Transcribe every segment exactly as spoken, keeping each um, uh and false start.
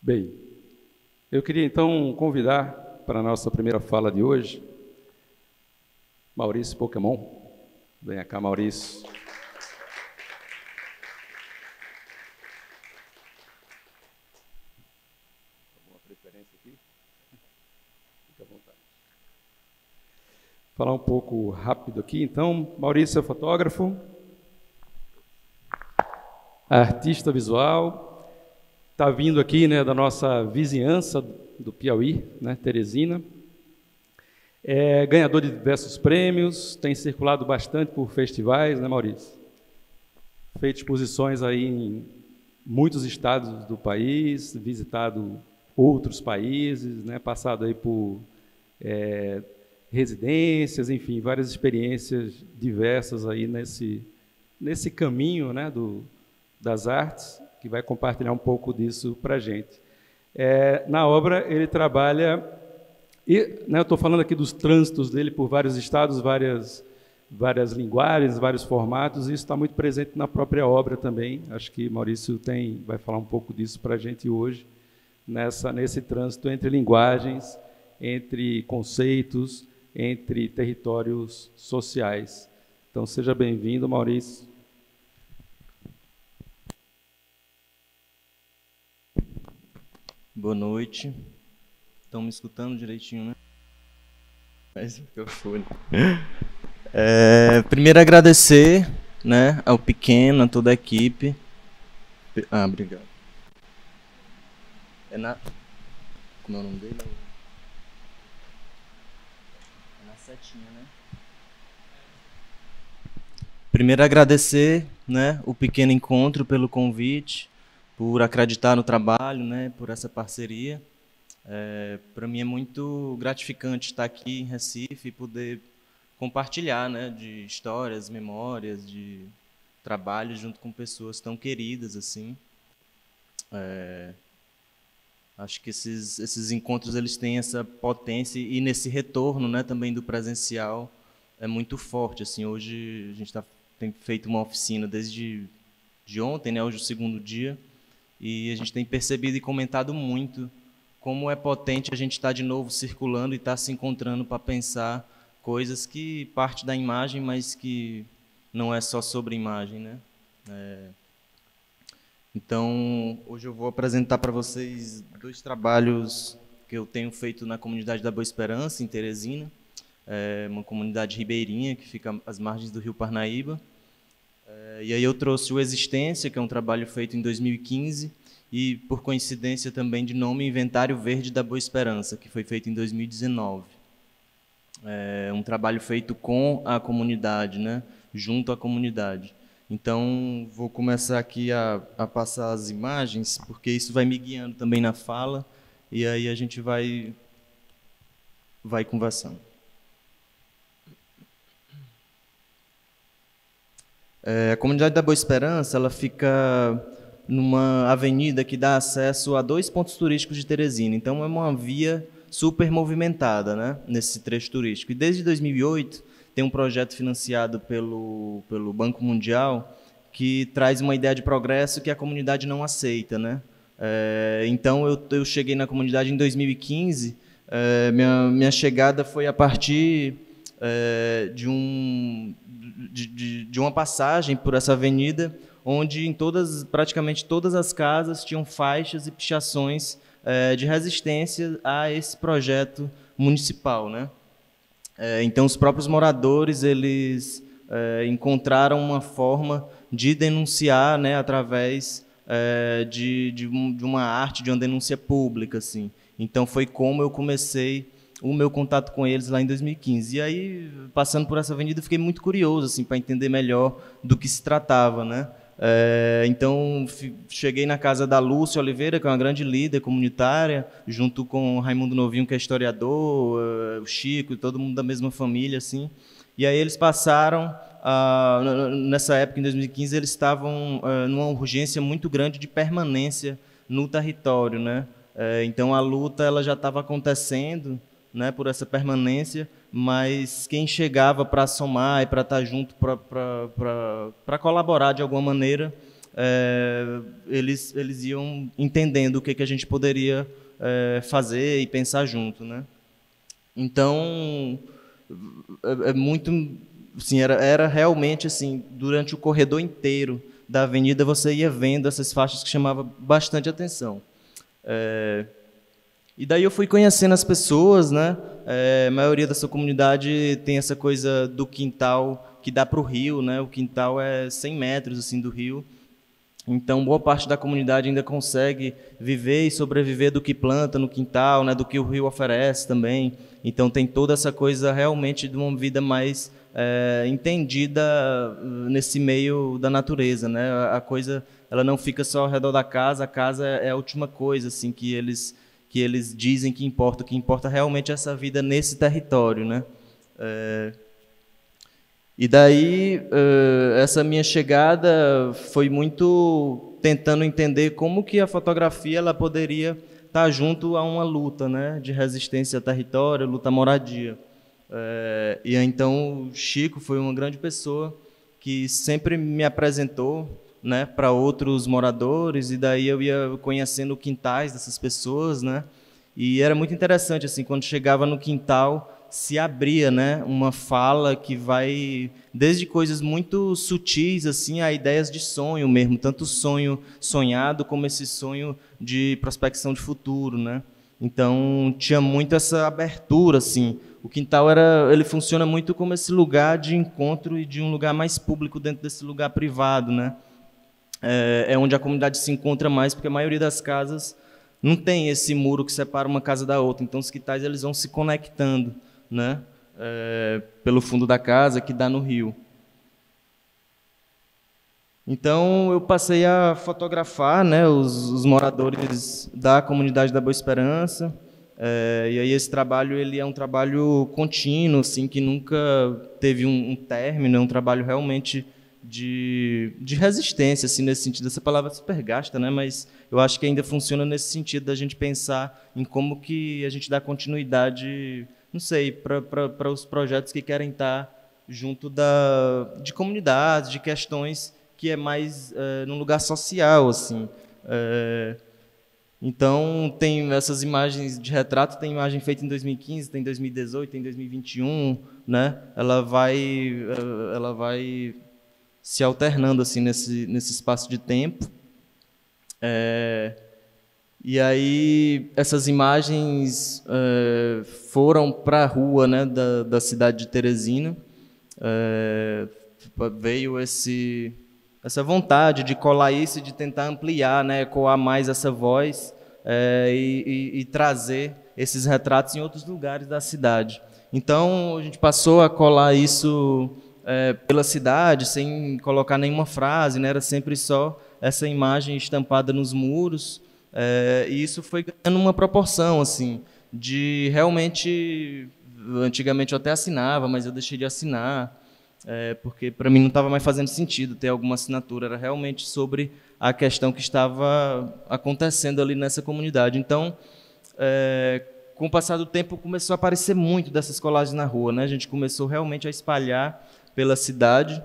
Bem, eu queria então convidar para a nossa primeira fala de hoje, Maurício Pokémon. Venha cá, Maurício. Alguma preferência aqui? Fique à vontade. Falar um pouco rápido aqui, então. Maurício é fotógrafo, artista visual. Está vindo aqui, né, da nossa vizinhança do Piauí, né, Teresina. É ganhador de diversos prêmios, tem circulado bastante por festivais, né, Maurício? Feito exposições aí em muitos estados do país, visitado outros países, né, passado aí por é, residências, enfim, várias experiências diversas aí nesse, nesse caminho, né, do, das artes, que vai compartilhar um pouco disso para a gente. É, na obra, ele trabalha, e, né, eu estou falando aqui dos trânsitos dele por vários estados, várias, várias linguagens, vários formatos, e isso está muito presente na própria obra também. Acho que Maurício tem, vai falar um pouco disso para a gente hoje, nessa, nesse trânsito entre linguagens, entre conceitos, entre territórios sociais. Então, seja bem-vindo, Maurício. Boa noite. Estão me escutando direitinho, né? Mas eu fui. É, primeiro agradecer, né, ao Pequeno, a toda a equipe. Ah, obrigado. É na... Como é o nome dele? É na setinha, né? Primeiro agradecer, né, o Pequeno Encontro pelo convite, por acreditar no trabalho, né, por essa parceria. É, para mim é muito gratificante estar aqui em Recife e poder compartilhar, né, de histórias, memórias, de trabalho junto com pessoas tão queridas assim. É, acho que esses, esses encontros eles têm essa potência e nesse retorno, né, também do presencial é muito forte. Assim, hoje a gente tá, tem feito uma oficina desde de ontem, né, hoje é o segundo dia. E a gente tem percebido e comentado muito como é potente a gente estar de novo circulando e estar se encontrando para pensar coisas que parte da imagem, mas que não é só sobre imagem, né? É... Então, hoje eu vou apresentar para vocês dois trabalhos que eu tenho feito na comunidade da Boa Esperança, em Teresina, é uma comunidade ribeirinha que fica às margens do Rio Parnaíba. É, e aí eu trouxe o Existência, que é um trabalho feito em dois mil e quinze, e, por coincidência, também de nome Inventário Verde da Boa Esperança, que foi feito em dois mil e dezenove. É um trabalho feito com a comunidade, né? Junto à comunidade. Então, vou começar aqui a, a passar as imagens, porque isso vai me guiando também na fala, e aí a gente vai, vai conversando. É, a comunidade da Boa Esperança, ela fica numa avenida que dá acesso a dois pontos turísticos de Teresina. Então, é uma via super movimentada, né, nesse trecho turístico. E desde dois mil e oito, tem um projeto financiado pelo, pelo Banco Mundial que traz uma ideia de progresso que a comunidade não aceita, né? É, então, eu, eu cheguei na comunidade em dois mil e quinze. É, minha, minha chegada foi a partir é, de, um, de, de, de uma passagem por essa avenida, onde em todas, praticamente todas as casas tinham faixas e pichações é, de resistência a esse projeto municipal, né? É, então, os próprios moradores eles é, encontraram uma forma de denunciar, né, através é, de, de, um, de uma arte, de uma denúncia pública, assim. Então, foi como eu comecei o meu contato com eles lá em dois mil e quinze. E aí, passando por essa avenida, fiquei muito curioso, assim, para entender melhor do que se tratava, né? É, então, cheguei na casa da Lúcia Oliveira, que é uma grande líder comunitária, junto com o Raimundo Novinho, que é historiador, o Chico, todo mundo da mesma família, assim. E aí eles passaram, ah, nessa época, em dois mil e quinze, eles estavam ah, numa urgência muito grande de permanência no território, né? É, então, a luta ela já estava acontecendo, né, por essa permanência, mas quem chegava para somar e para estar junto, para colaborar de alguma maneira, é, eles, eles iam entendendo o que, que a gente poderia é, fazer e pensar junto, né? Então, é, é muito, assim, era, era realmente assim, durante o corredor inteiro da avenida você ia vendo essas faixas que chamavam bastante atenção. É, e daí eu fui conhecendo as pessoas, né? É, a maioria da sua comunidade tem essa coisa do quintal que dá para o rio, né? O quintal é cem metros assim do rio. Então, boa parte da comunidade ainda consegue viver e sobreviver do que planta no quintal, né? Do que o rio oferece também. Então, tem toda essa coisa realmente de uma vida mais é, entendida nesse meio da natureza, né? A coisa, ela não fica só ao redor da casa. A casa é a última coisa assim que eles que eles dizem que importa. O que importa realmente é essa vida nesse território, né? É... E daí, essa minha chegada foi muito tentando entender como que a fotografia ela poderia estar junto a uma luta, né, de resistência a território, luta à moradia. É... E então, o Chico foi uma grande pessoa que sempre me apresentou, né, para outros moradores, e daí eu ia conhecendo quintais dessas pessoas, né, e era muito interessante, assim, quando chegava no quintal, se abria, né, uma fala que vai desde coisas muito sutis, assim, a ideias de sonho mesmo, tanto sonho sonhado como esse sonho de prospecção de futuro, né. Então, tinha muito essa abertura, assim. O quintal era, ele funciona muito como esse lugar de encontro e de um lugar mais público dentro desse lugar privado, né. É onde a comunidade se encontra mais, porque a maioria das casas não tem esse muro que separa uma casa da outra. Então, os quintais eles vão se conectando, né, é, pelo fundo da casa, que dá no rio. Então, eu passei a fotografar, né, os, os moradores da comunidade da Boa Esperança. É, e aí esse trabalho ele é um trabalho contínuo, assim, que nunca teve um, um término, é um trabalho realmente De, de resistência, assim, nesse sentido. Essa palavra é super gasta, né? Mas eu acho que ainda funciona nesse sentido da gente pensar em como que a gente dá continuidade, não sei, para os projetos que querem estar junto da, de comunidades, de questões que é mais é, num lugar social, assim. É, então, tem essas imagens de retrato, tem imagem feita em dois mil e quinze, tem em dois mil e dezoito, tem em dois mil e vinte e um, né? Ela vai... Ela vai se alternando assim nesse nesse espaço de tempo. É, e aí essas imagens é, foram para a rua, né, da, da cidade de Teresina. É, veio esse essa vontade de colar isso e de tentar ampliar, né, ecoar mais essa voz é, e, e, e trazer esses retratos em outros lugares da cidade. Então a gente passou a colar isso É, pela cidade, sem colocar nenhuma frase, né? Era sempre só essa imagem estampada nos muros, é, e isso foi ganhando uma proporção, assim, de realmente, antigamente eu até assinava, mas eu deixei de assinar, é, porque para mim não estava mais fazendo sentido ter alguma assinatura, era realmente sobre a questão que estava acontecendo ali nessa comunidade. Então, é, com o passar do tempo, começou a aparecer muito dessas colagens na rua, né? A gente começou realmente a espalhar pela cidade,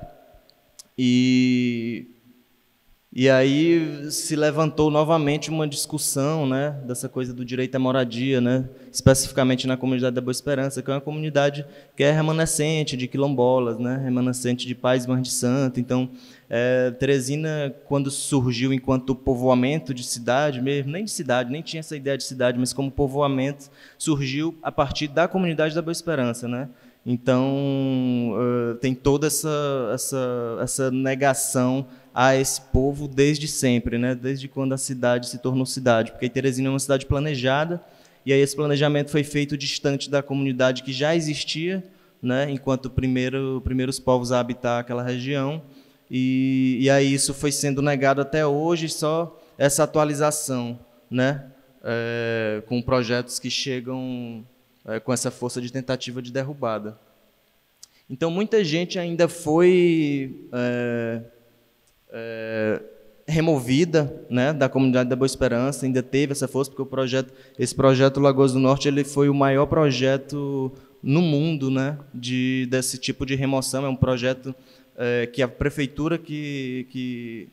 e, e aí se levantou novamente uma discussão, né, dessa coisa do direito à moradia, né, especificamente na comunidade da Boa Esperança, que é uma comunidade que é remanescente de quilombolas, né, remanescente de pais e mães de santo. Então, é, Teresina, quando surgiu enquanto povoamento de cidade mesmo, nem de cidade, nem tinha essa ideia de cidade, mas como povoamento, surgiu a partir da comunidade da Boa Esperança, né. Então, uh, tem toda essa, essa, essa negação a esse povo desde sempre, né? Desde quando a cidade se tornou cidade, porque Teresina é uma cidade planejada, e aí esse planejamento foi feito distante da comunidade que já existia, né? Enquanto primeiro, primeiros povos a habitar aquela região, e, e aí isso foi sendo negado até hoje, só essa atualização, né? É, com projetos que chegam... com essa força de tentativa de derrubada. Então, muita gente ainda foi é, é, removida, né, da comunidade da Boa Esperança, ainda teve essa força, porque o projeto, esse projeto Lagoas do Norte ele foi o maior projeto no mundo, né, de, desse tipo de remoção. É um projeto é, que a prefeitura que, que,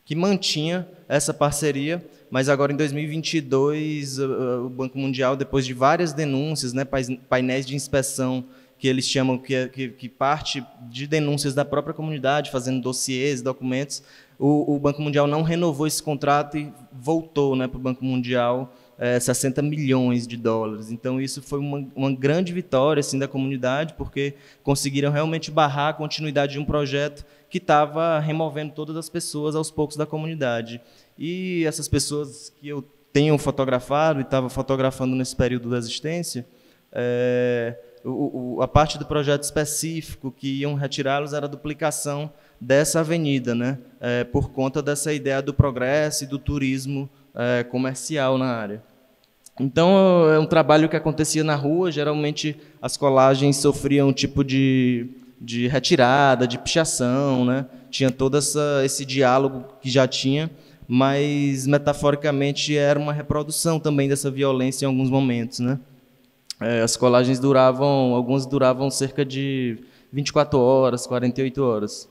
que mantinha essa parceria, mas agora em dois mil e vinte e dois o Banco Mundial, depois de várias denúncias, né, painéis de inspeção que eles chamam que, que, que parte de denúncias da própria comunidade, fazendo dossiês, documentos, o, o Banco Mundial não renovou esse contrato e voltou, né, para o Banco Mundial é, sessenta milhões de dólares. Então, isso foi uma, uma grande vitória assim, da comunidade, porque conseguiram realmente barrar a continuidade de um projeto que estava removendo todas as pessoas aos poucos da comunidade. E essas pessoas que eu tenho fotografado e estava fotografando nesse período da existência, é, o, o, a parte do projeto específico que iam retirá-los era a duplicação dessa avenida, né? É, por conta dessa ideia do progresso e do turismo é, comercial na área. Então, é um trabalho que acontecia na rua, geralmente as colagens sofriam um tipo de, de retirada, de pichação, né? Tinha todo essa, esse diálogo que já tinha, mas, metaforicamente, era uma reprodução também dessa violência em alguns momentos, né? É, as colagens duravam, algumas duravam cerca de vinte e quatro horas, quarenta e oito horas.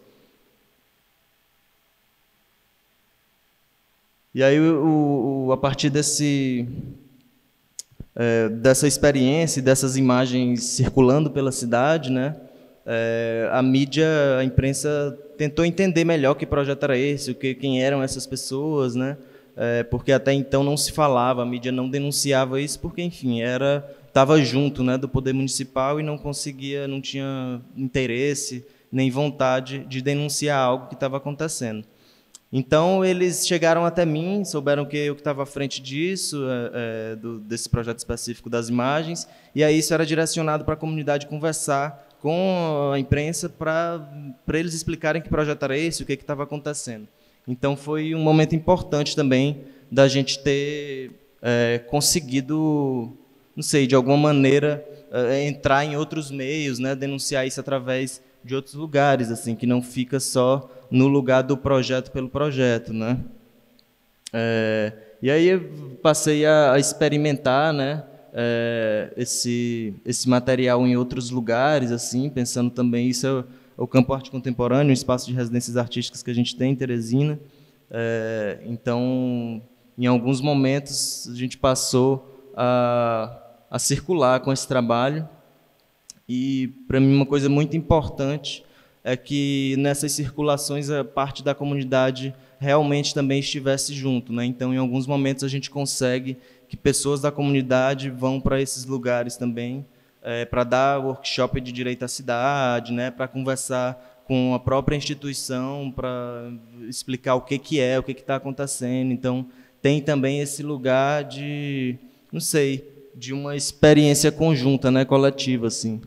E aí, o, o, a partir desse, é, dessa experiência e dessas imagens circulando pela cidade, né, é, a mídia, a imprensa tentou entender melhor que projeto era esse, o que, quem eram essas pessoas, né, é, porque até então não se falava, a mídia não denunciava isso, porque, enfim, era estava junto, né, do poder municipal e não conseguia, não tinha interesse nem vontade de denunciar algo que estava acontecendo. Então, eles chegaram até mim, souberam que eu que estava à frente disso, é, é, do, desse projeto específico das imagens, e aí isso era direcionado para a comunidade conversar com a imprensa para para eles explicarem que projeto era esse, o que estava acontecendo. Então, foi um momento importante também da gente ter é, conseguido, não sei, de alguma maneira, é, entrar em outros meios, né, denunciar isso através de outros lugares, assim, que não fica só no lugar do projeto pelo projeto, né? É, e aí eu passei a, a experimentar, né, é, esse esse material em outros lugares, assim, pensando também isso é o Campo Arte Contemporâneo, um espaço de residências artísticas que a gente tem em Teresina. É, então, em alguns momentos a gente passou a, a circular com esse trabalho. E, para mim, uma coisa muito importante é que, nessas circulações, a parte da comunidade realmente também estivesse junto, né? Então, em alguns momentos, a gente consegue que pessoas da comunidade vão para esses lugares também, é, para dar workshop de direito à cidade, né? Para conversar com a própria instituição, para explicar o que, que é, o que está acontecendo. Então, tem também esse lugar de, não sei, de uma experiência conjunta, né? Coletiva, assim.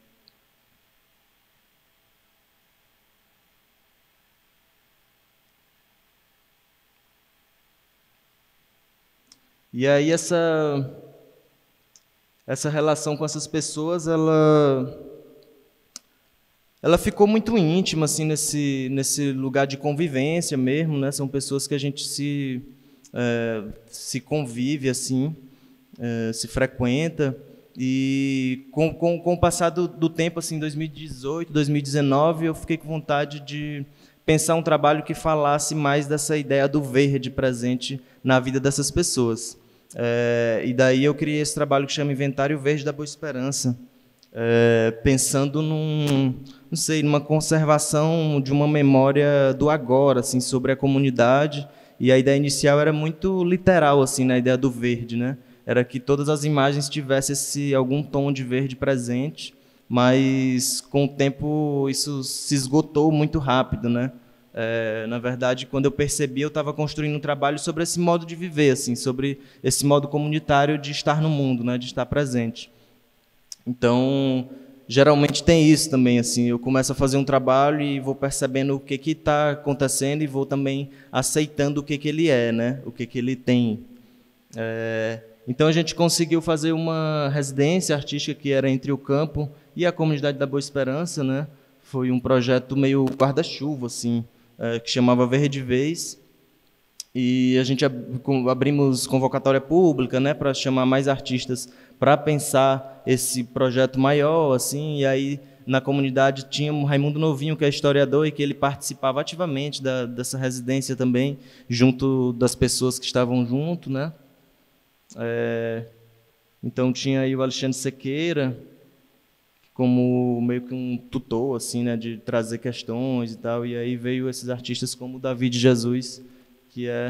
E aí essa essa relação com essas pessoas, ela ela ficou muito íntima assim nesse nesse lugar de convivência mesmo, né? São pessoas que a gente se é, se convive assim, é, se frequenta, e com, com, com o passar do, do tempo, assim, dois mil e dezoito, dois mil e dezenove, eu fiquei com vontade de pensar um trabalho que falasse mais dessa ideia do verde presente na vida dessas pessoas. É, e daí eu criei esse trabalho que chama Inventário Verde da Boa Esperança, é, pensando num, não sei, numa conservação de uma memória do agora, assim, sobre a comunidade. E a ideia inicial era muito literal, assim, na ideia do verde, né? Era que todas as imagens tivessem esse, algum tom de verde presente, mas com o tempo isso se esgotou muito rápido, né? É, na verdade, quando eu percebi, eu estava construindo um trabalho sobre esse modo de viver, assim, sobre esse modo comunitário de estar no mundo, né, de estar presente. Então, geralmente tem isso também, assim, eu começo a fazer um trabalho e vou percebendo o que que está acontecendo e vou também aceitando o que que ele é, né, o que que ele tem. É, então, a gente conseguiu fazer uma residência artística que era entre o campo e a comunidade da Boa Esperança, né? Foi um projeto meio guarda-chuva, assim, é, que chamava Verde Vez, e a gente ab abrimos convocatória pública, né, para chamar mais artistas para pensar esse projeto maior, assim, e aí na comunidade tinha o Raimundo Novinho, que é historiador, e que ele participava ativamente da, dessa residência também, junto das pessoas que estavam junto, né? É, então tinha aí o Alexandre Sequeira, como meio que um tutor, assim, né, de trazer questões e tal, e aí veio esses artistas como o David Jesus, que é...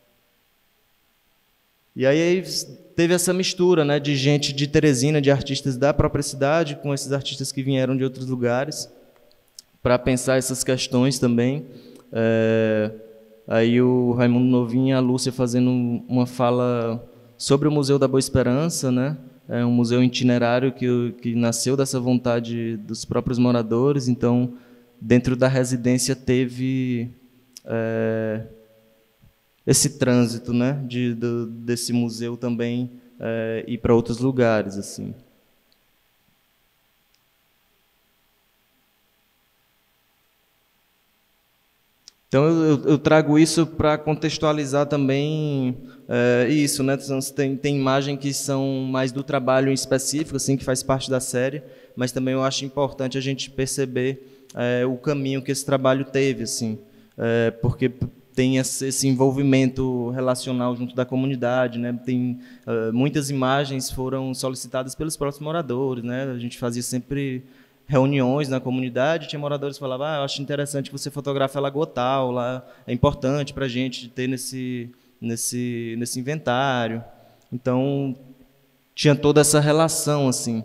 E aí teve essa mistura, né, de gente de Teresina, de artistas da própria cidade, com esses artistas que vieram de outros lugares, para pensar essas questões também. É, aí o Raimundo Novinho e a Lúcia fazendo uma fala sobre o Museu da Boa Esperança, né? É um museu itinerário que, que nasceu dessa vontade dos próprios moradores. Então, dentro da residência teve... É, esse trânsito, né, de, de, desse museu também é, ir para outros lugares, assim. Então eu, eu trago isso para contextualizar também é, isso, né? Tem, tem imagem que são mais do trabalho em específico, assim, que faz parte da série, mas também eu acho importante a gente perceber é, o caminho que esse trabalho teve, assim, é, porque tem esse envolvimento relacional junto da comunidade, né? Tem uh, muitas imagens foram solicitadas pelos próprios moradores, né? A gente fazia sempre reuniões na comunidade, tinha moradores que falavam: ah, eu acho interessante que você fotografe a Lagoa tal, lá é importante para a gente ter nesse nesse nesse inventário. Então tinha toda essa relação, assim.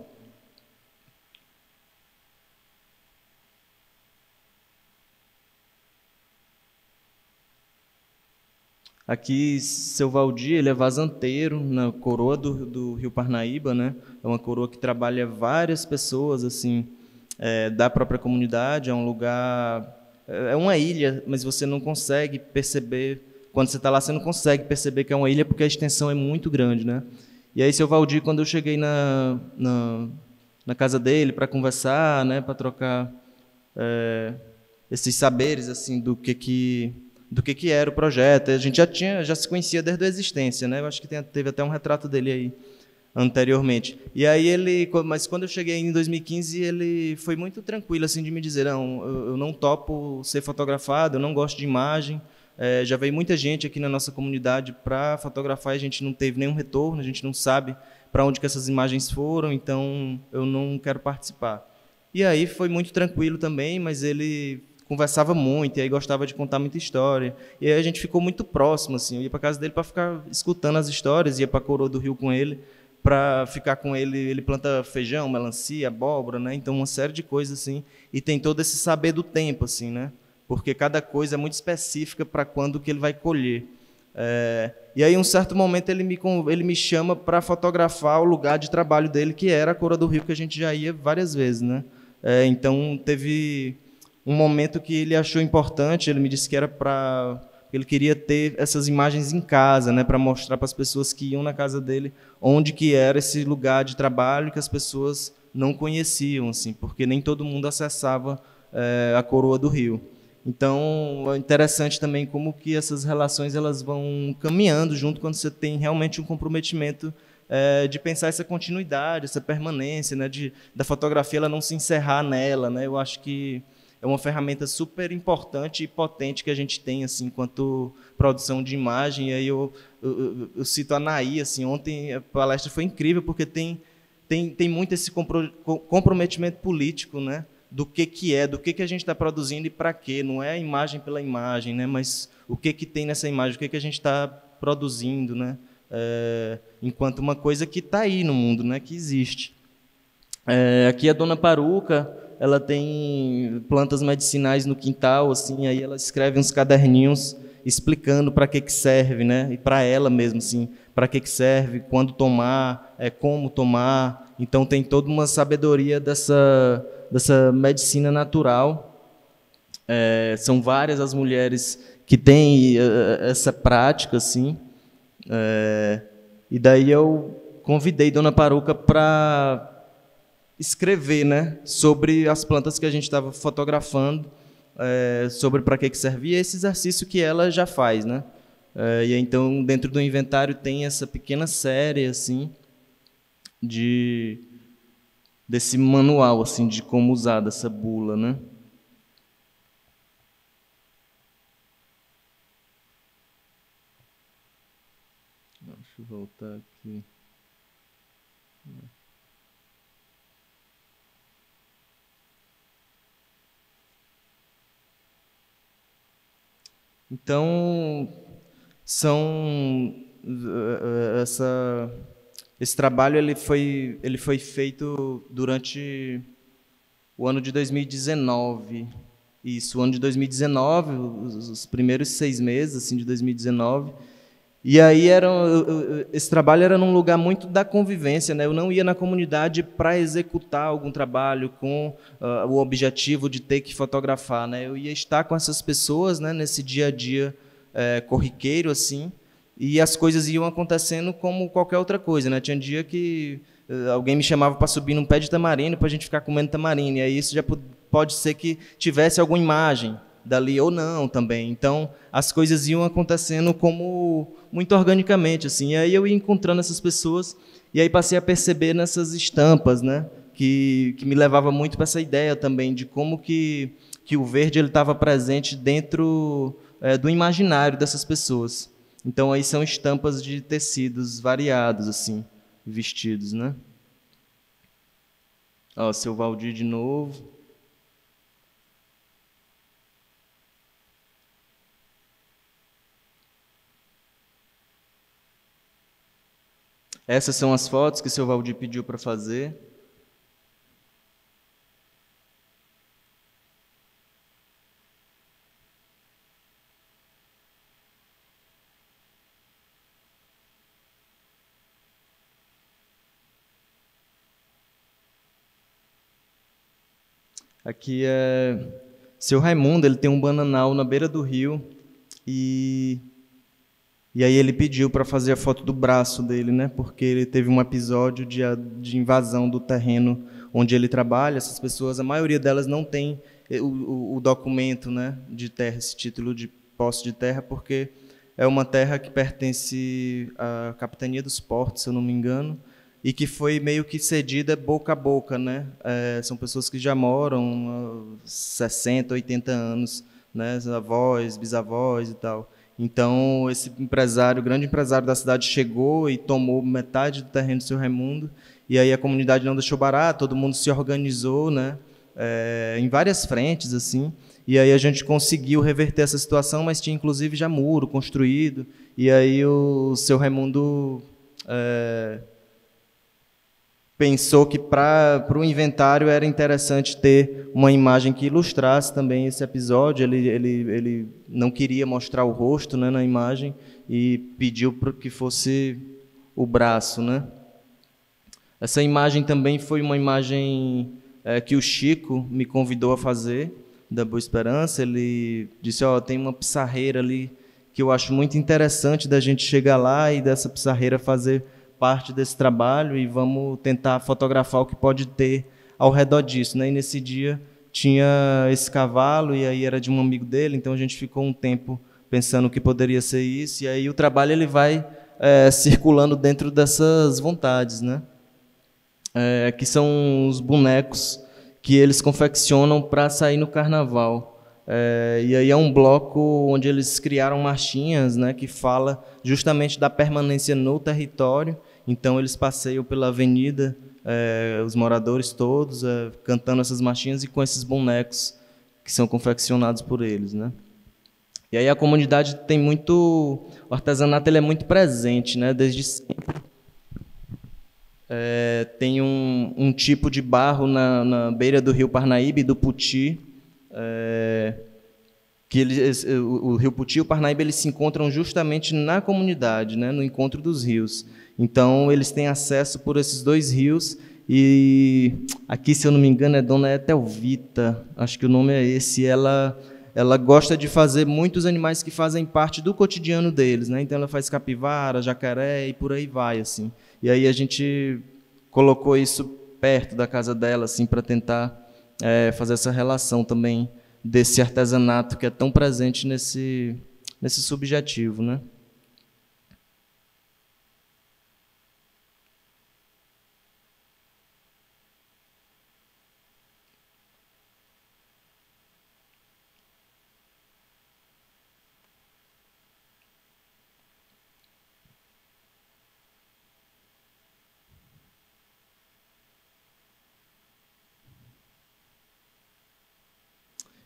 Aqui, seu Valdir, ele é vazanteiro na coroa do, do Rio Parnaíba, né? É uma coroa que trabalha várias pessoas, assim, é, da própria comunidade. É um lugar, é uma ilha, mas você não consegue perceber, quando você está lá, você não consegue perceber que é uma ilha porque a extensão é muito grande, né? E aí, seu Valdir, quando eu cheguei na, na, na casa dele para conversar, né, para trocar é, esses saberes, assim, do que que do que, que era o projeto. A gente já tinha, já se conhecia desde a existência, né? Eu acho que tem, teve até um retrato dele aí anteriormente. E aí ele, mas quando eu cheguei em dois mil e quinze, ele foi muito tranquilo, assim, de me dizer: não, eu, eu não topo ser fotografado, eu não gosto de imagem. É, já veio muita gente aqui na nossa comunidade para fotografar e a gente não teve nenhum retorno, a gente não sabe para onde que essas imagens foram, então eu não quero participar. E aí foi muito tranquilo também, mas ele conversava muito, e aí gostava de contar muita história. E aí a gente ficou muito próximo, assim. Eu ia para casa dele para ficar escutando as histórias, ia para a Coroa do Rio com ele, para ficar com ele. Ele planta feijão, melancia, abóbora, né? Então uma série de coisas assim. E tem todo esse saber do tempo, assim, né? Porque cada coisa é muito específica para quando que ele vai colher. É... E aí, em um certo momento, ele me, ele me chama para fotografar o lugar de trabalho dele, que era a Coroa do Rio, que a gente já ia várias vezes, né? É, então teve um momento que ele achou importante. Ele me disse que era para... ele queria ter essas imagens em casa, né, para mostrar para as pessoas que iam na casa dele onde que era esse lugar de trabalho que as pessoas não conheciam, assim, porque nem todo mundo acessava é, a Coroa do Rio. Então, é interessante também como que essas relações elas vão caminhando junto quando você tem realmente um comprometimento é, de pensar essa continuidade, essa permanência, né, de, da fotografia ela não se encerrar nela, né. Eu acho que é uma ferramenta super importante e potente que a gente tem, assim, enquanto produção de imagem. E aí eu, eu, eu cito a Anaí, assim, ontem a palestra foi incrível, porque tem, tem, tem muito esse compro, comprometimento político, né, do que, que é, do que, que a gente está produzindo e para quê. Não é a imagem pela imagem, né, mas o que, que tem nessa imagem, o que, que a gente está produzindo, né, é, enquanto uma coisa que está aí no mundo, né, que existe. É, aqui a Dona Paruca, ela tem plantas medicinais no quintal, assim, aí ela escreve uns caderninhos explicando para que que serve, né? E para ela mesmo, assim, para que que serve, quando tomar, é, como tomar. Então tem toda uma sabedoria dessa dessa medicina natural. É, são várias as mulheres que têm uh, essa prática, assim. É, e daí eu convidei Dona Paruca para escrever, né, sobre as plantas que a gente estava fotografando, é, sobre para que que servia, esse exercício que ela já faz, né? É, e então dentro do inventário tem essa pequena série, assim, de desse manual assim de como usar dessa bula, né? Deixa eu voltar aqui. Então, são essa esse trabalho ele foi ele foi feito durante o ano de dois mil e dezenove. Isso, o ano de dois mil e dezenove, os, os primeiros seis meses assim de dois mil e dezenove. E aí era, esse trabalho era num lugar muito da convivência, né? Eu não ia na comunidade para executar algum trabalho com uh, o objetivo de ter que fotografar, né? Eu ia estar com essas pessoas, né? Nesse dia a dia é, corriqueiro assim, e as coisas iam acontecendo como qualquer outra coisa, né? Tinha dia que uh, alguém me chamava para subir num pé de tamarindo para a gente ficar comendo tamarindo, e aí isso já pode ser que tivesse alguma imagem dali ou não também. Então, as coisas iam acontecendo como muito organicamente, assim. E aí eu ia encontrando essas pessoas e aí passei a perceber nessas estampas, né, que, que me levava muito para essa ideia também de como que, que o verde ele estava presente dentro é, do imaginário dessas pessoas. Então, aí são estampas de tecidos variados, assim, vestidos, né? Ó, seu Valdir de novo. Essas são as fotos que o seu Valdir pediu para fazer. Aqui é seu Raimundo, ele tem um bananal na beira do rio e E aí ele pediu para fazer a foto do braço dele, né? Porque ele teve um episódio de, de invasão do terreno onde ele trabalha. Essas pessoas, a maioria delas não tem o, o, o documento, né, de terra, esse título de posse de terra, porque é uma terra que pertence à Capitania dos Portos, se eu não me engano, e que foi meio que cedida boca a boca, né? É, são pessoas que já moram há sessenta, oitenta anos, né? Avós, bisavós e tal. Então, esse empresário, o grande empresário da cidade, chegou e tomou metade do terreno do seu Raimundo, e aí a comunidade não deixou barato, todo mundo se organizou, né, é, em várias frentes, assim, e aí a gente conseguiu reverter essa situação, mas tinha inclusive já muro construído, e aí o seu Raimundo é, pensou que para o inventário era interessante ter uma imagem que ilustrasse também esse episódio. Ele, ele, ele não queria mostrar o rosto, né, na imagem e pediu para que fosse o braço, né? Essa imagem também foi uma imagem é, que o Chico me convidou a fazer, da Boa Esperança. Ele disse, ó, tem uma pissarreira ali que eu acho muito interessante da gente chegar lá e dessa pissarreira fazer parte desse trabalho e vamos tentar fotografar o que pode ter ao redor disso, né? E nesse dia tinha esse cavalo e aí era de um amigo dele, então a gente ficou um tempo pensando o que poderia ser isso, e aí o trabalho ele vai é, circulando dentro dessas vontades, né? É, que são os bonecos que eles confeccionam para sair no carnaval. É, e aí é um bloco onde eles criaram marchinhas, né, que fala justamente da permanência no território. Então eles passeiam pela avenida, é, os moradores todos, é, cantando essas marchinhas e com esses bonecos que são confeccionados por eles, né? E aí a comunidade tem muito... O artesanato ele é muito presente, né, desde sempre. É, tem um, um tipo de barro na, na beira do rio Parnaíba e do Puti, é, que eles, o, o rio Puti e o Parnaíba eles se encontram justamente na comunidade, né, no encontro dos rios. Então eles têm acesso por esses dois rios e aqui, se eu não me engano, é Dona Etelvita, acho que o nome é esse. Ela ela gosta de fazer muitos animais que fazem parte do cotidiano deles, né? Então ela faz capivara, jacaré e por aí vai, assim. E aí a gente colocou isso perto da casa dela, assim, para tentar é, fazer essa relação também desse artesanato que é tão presente nesse, nesse subjetivo, né?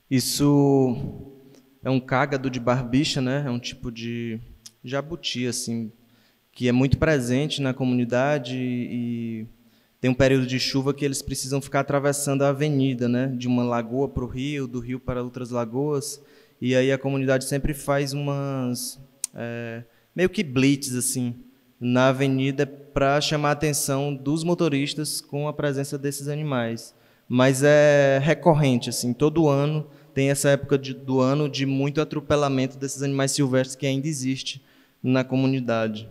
Isso é um cágado de barbicha, né? É um tipo de jabuti, assim, que é muito presente na comunidade e tem um período de chuva que eles precisam ficar atravessando a avenida, né? De uma lagoa para o rio, do rio para outras lagoas. E aí a comunidade sempre faz umas é, meio que blitz assim na avenida para chamar a atenção dos motoristas com a presença desses animais. Mas é recorrente, assim, todo ano tem essa época de, do ano de muito atropelamento desses animais silvestres que ainda existe na comunidade.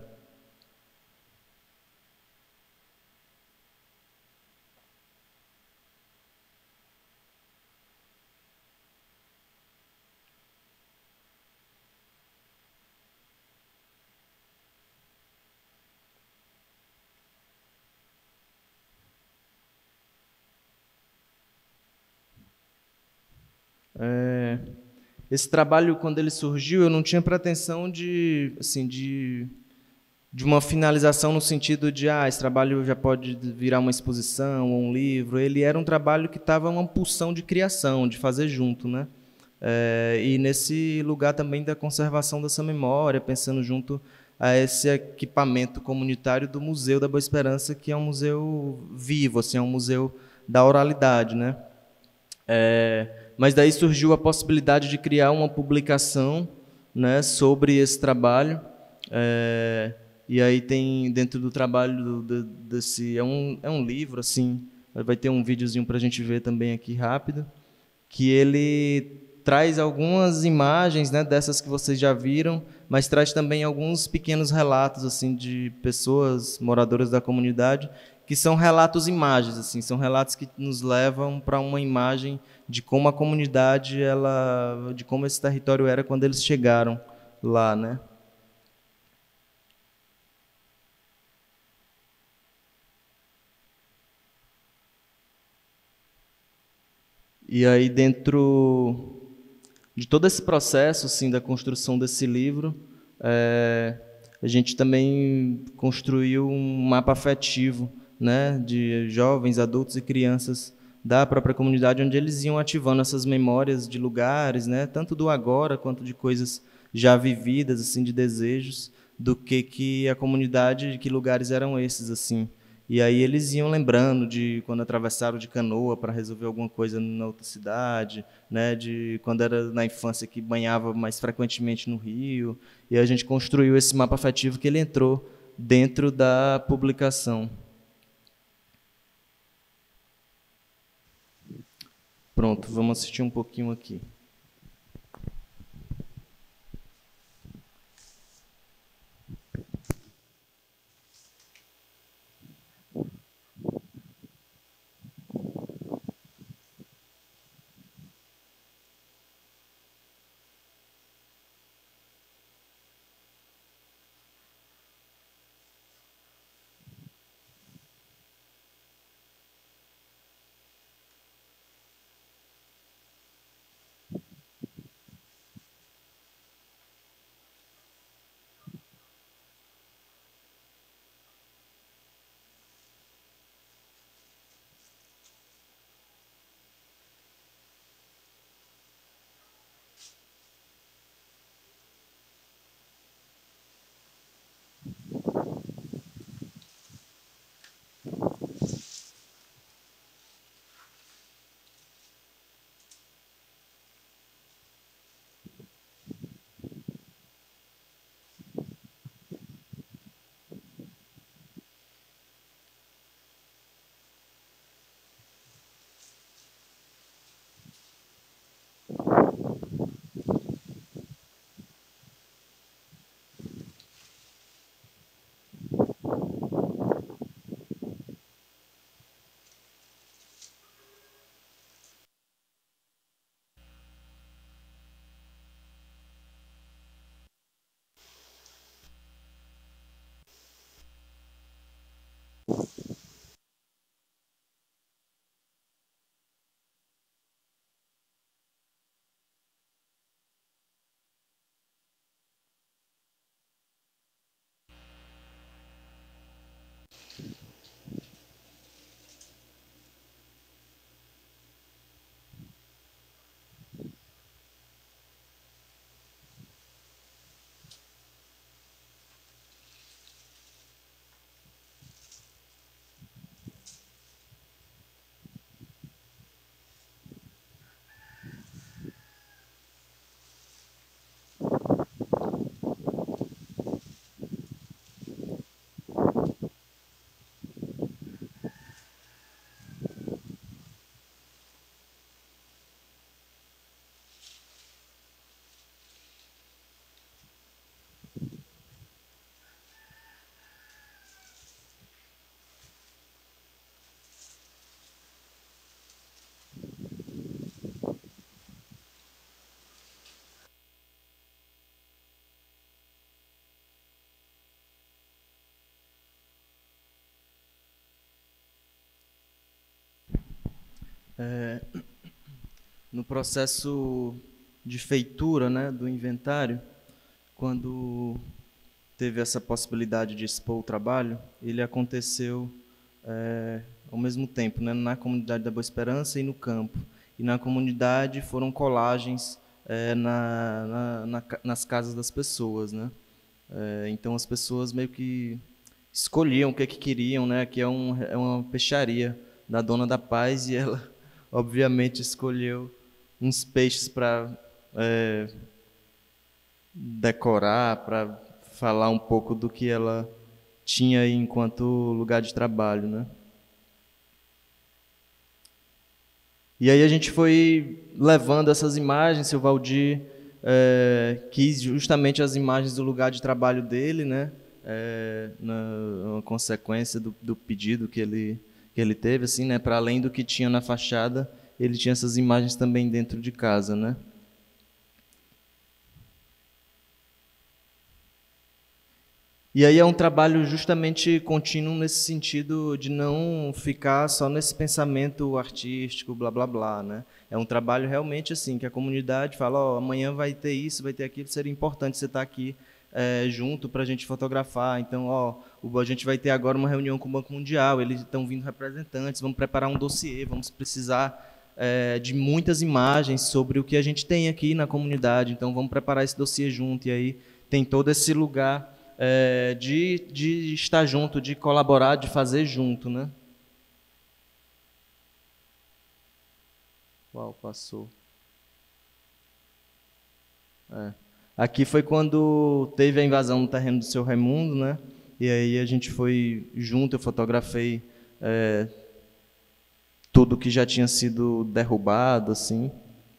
É, esse trabalho, quando ele surgiu, eu não tinha pretensão de, assim, de, de uma finalização no sentido de, ah, esse trabalho já pode virar uma exposição ou um livro. Ele era um trabalho que estava uma pulsão de criação, de fazer junto, né? É, e nesse lugar também da conservação dessa memória, pensando junto a esse equipamento comunitário do Museu da Boa Esperança, que é um museu vivo, assim, é um museu da oralidade, né? É, mas daí surgiu a possibilidade de criar uma publicação, né, sobre esse trabalho. É, e aí tem dentro do trabalho do, do, desse é um é um livro assim, vai ter um videozinho para a gente ver também aqui rápido, que ele traz algumas imagens, né, dessas que vocês já viram, mas traz também alguns pequenos relatos assim de pessoas moradoras da comunidade, que são relatos imagens, assim, são relatos que nos levam para uma imagem de como a comunidade, ela, de como esse território era quando eles chegaram lá, né? E aí dentro de todo esse processo, assim, da construção desse livro, é, a gente também construiu um mapa afetivo, né, de jovens, adultos e crianças da própria comunidade, onde eles iam ativando essas memórias de lugares, né, tanto do agora quanto de coisas já vividas, assim, de desejos, do que que a comunidade, de que lugares eram esses, assim. E aí eles iam lembrando de quando atravessaram de canoa para resolver alguma coisa na outra cidade, né, de quando era na infância que banhava mais frequentemente no rio. E a gente construiu esse mapa afetivo que ele entrou dentro da publicação. Pronto, vamos assistir um pouquinho aqui. É, no processo de feitura, né, do inventário, quando teve essa possibilidade de expor o trabalho, ele aconteceu é, ao mesmo tempo, né, na comunidade da Boa Esperança e no campo. E na comunidade foram colagens é, na, na, na, nas casas das pessoas, né? É, então as pessoas meio que escolhiam o que, que queriam, né? Aqui é, um, é uma peixaria da Dona da Paz e ela, obviamente, escolheu uns peixes para é, decorar, para falar um pouco do que ela tinha aí enquanto lugar de trabalho, né? E aí a gente foi levando essas imagens, seu Valdir é, quis justamente as imagens do lugar de trabalho dele, né? É, na, uma consequência do, do pedido que ele, que ele teve, assim, né? Para além do que tinha na fachada, ele tinha essas imagens também dentro de casa, né? E aí é um trabalho justamente contínuo nesse sentido de não ficar só nesse pensamento artístico, blá, blá, blá, né? É um trabalho realmente assim, que a comunidade fala, ó, oh, amanhã vai ter isso, vai ter aquilo, seria importante você estar aqui é, junto para a gente fotografar. Então, ó, a gente vai ter agora uma reunião com o Banco Mundial, eles estão vindo representantes, vamos preparar um dossiê, vamos precisar é, de muitas imagens sobre o que a gente tem aqui na comunidade, então vamos preparar esse dossiê junto. E aí tem todo esse lugar É, de, de estar junto, de colaborar, de fazer junto, né? Uau, passou. É. Aqui foi quando teve a invasão no terreno do seu Raimundo, né? E aí a gente foi junto, eu fotografei é, tudo que já tinha sido derrubado, assim.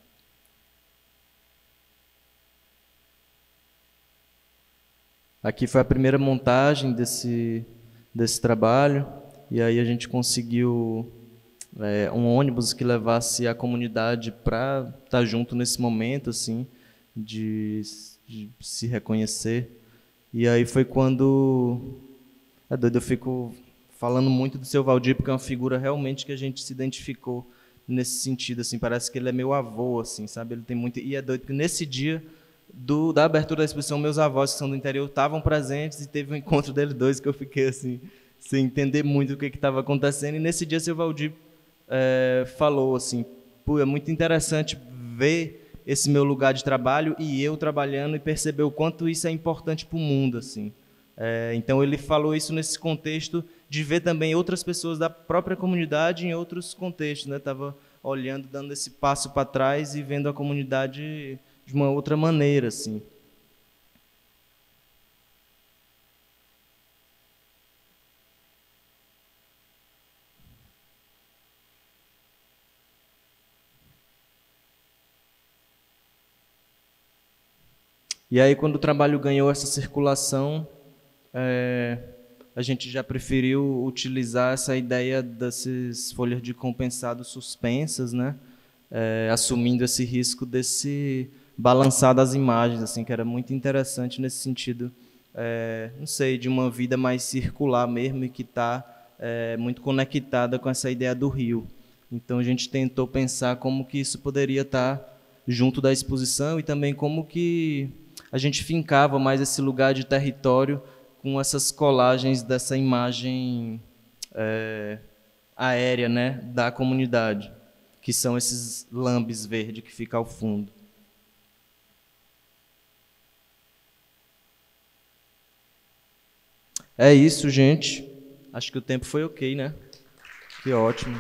Aqui foi a primeira montagem desse, desse trabalho, e aí a gente conseguiu é, um ônibus que levasse a comunidade para estar junto nesse momento, assim, de, de se reconhecer. E aí foi quando... É doido, eu fico falando muito do seu Valdir, porque é uma figura realmente que a gente se identificou nesse sentido, assim, parece que ele é meu avô, assim, sabe? Ele tem muito... E é doido que nesse dia... Do, da abertura da exposição, meus avós, que são do interior, estavam presentes e teve um encontro deles dois que eu fiquei assim, sem entender muito o que estava acontecendo. E nesse dia, seu Valdir é, falou assim, pô, é muito interessante ver esse meu lugar de trabalho e eu trabalhando e perceber o quanto isso é importante para o mundo. Assim. É, então, ele falou isso nesse contexto de ver também outras pessoas da própria comunidade em outros contextos. Né? Estava olhando, dando esse passo para trás e vendo a comunidade... de uma outra maneira, assim. E aí, quando o trabalho ganhou essa circulação, é, a gente já preferiu utilizar essa ideia dessas folhas de compensado suspensas, né? É, assumindo esse risco desse balançar das imagens, assim, que era muito interessante nesse sentido, é, não sei, de uma vida mais circular mesmo e que está é, muito conectada com essa ideia do rio. Então a gente tentou pensar como que isso poderia estar junto da exposição e também como que a gente fincava mais esse lugar de território com essas colagens dessa imagem é, aérea, né, da comunidade, que são esses lambes verdes que ficam ao fundo. É isso, gente. Acho que o tempo foi ok, né? Que ótimo.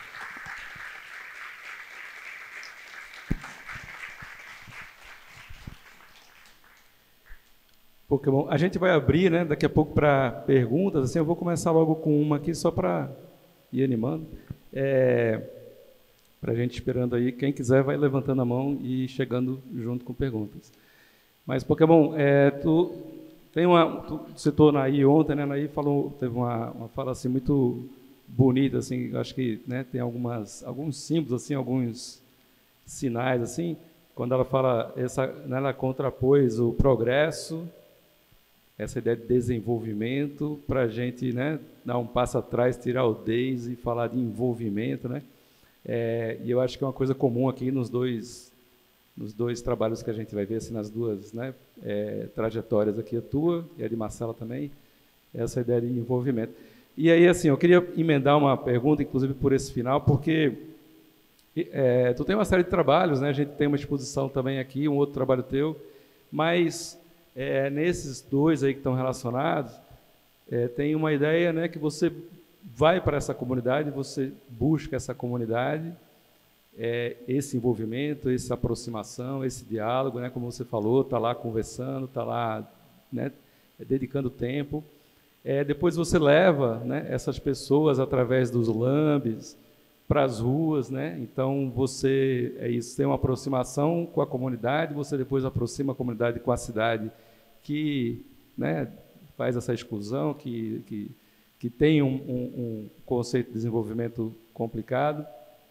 Pokémon. A gente vai abrir, né, daqui a pouco para perguntas. Assim, eu vou começar logo com uma aqui só para ir animando. É, para a gente esperando aí. Quem quiser vai levantando a mão e chegando junto com perguntas. Mas, Pokémon, é, tu tem uma, tu citou Naí ontem, né? Naí falou, teve uma, uma fala assim muito bonita, assim. Acho que, né, tem algumas, alguns símbolos, assim, alguns sinais, assim. Quando ela fala, essa, né, ela contrapôs o progresso, essa ideia de desenvolvimento, para a gente, né, dar um passo atrás, tirar o desde e falar de envolvimento, né? É, e eu acho que é uma coisa comum aqui nos dois, nos dois trabalhos que a gente vai ver, assim, nas duas, né, é, trajetórias aqui, a tua e a de Marcela também, essa ideia de envolvimento. E aí, assim, eu queria emendar uma pergunta, inclusive por esse final, porque é, tu tem uma série de trabalhos, né, a gente tem uma exposição também aqui, um outro trabalho teu, mas é, nesses dois aí que estão relacionados, é, tem uma ideia, né, que você vai para essa comunidade, você busca essa comunidade, é, esse envolvimento, essa aproximação, esse diálogo, né, como você falou, está lá conversando, está lá, né, dedicando tempo. É, depois você leva, né, essas pessoas através dos lambes para as ruas, né? Então você é isso, tem uma aproximação com a comunidade, você depois aproxima a comunidade com a cidade que, né, faz essa exclusão, que, que, que tem um, um, um conceito de desenvolvimento complicado.